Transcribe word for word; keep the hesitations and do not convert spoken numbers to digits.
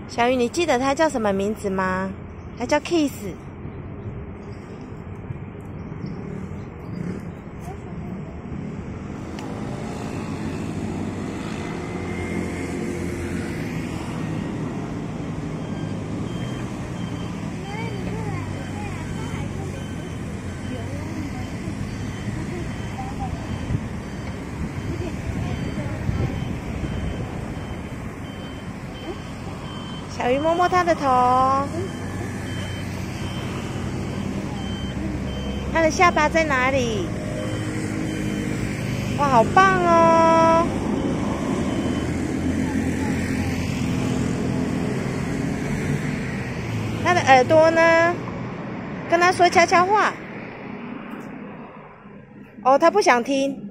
小鱼，你记得它叫什么名字吗？它叫 Kiss。小鱼摸摸它的头，它的下巴在哪里？哇，好棒哦！它的耳朵呢？跟它说悄悄话。哦，它不想听。